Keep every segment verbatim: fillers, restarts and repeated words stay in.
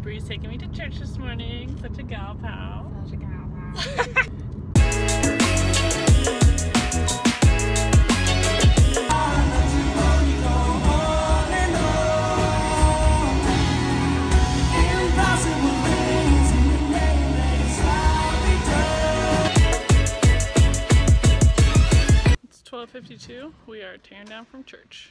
Bree's taking me to church this morning. Such a gal pal. Such a gal pal. It's twelve fifty-two. We are tearing down from church.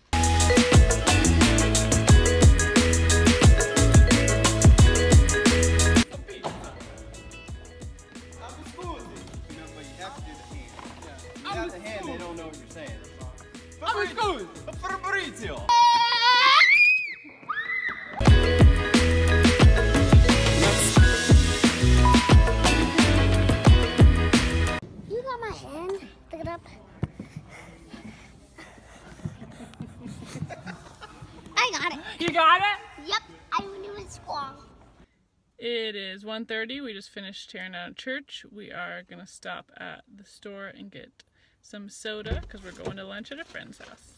Without the hand, they don't know what you're saying. Fabrizio! Fabrizio! You got my hand? Pick it up. I got it. You got it? Yep, I knew it squawk. It is one thirty. We just finished tearing down church. We are going to stop at the store and get some soda because we're going to lunch at a friend's house.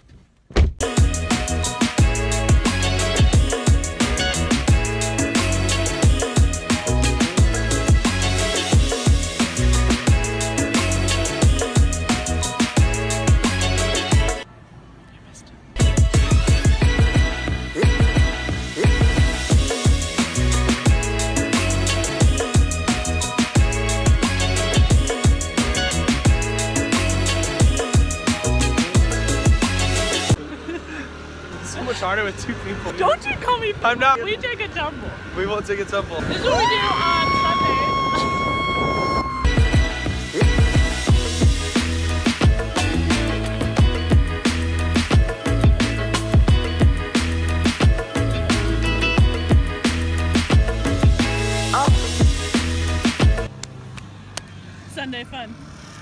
Harder with two people. Don't you call me. I'm not. We take a tumble. We won't take a tumble. This is what we do on Sunday. Sunday fun.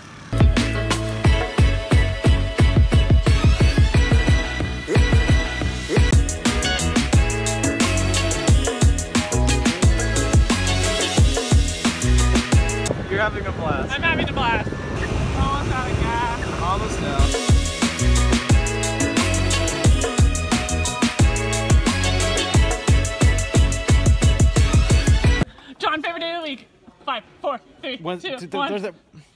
You're having a blast. I'm having a blast. Almost out of gas. Almost now. John, favorite day of the week. Five, four, three, One, two, two, one. there's a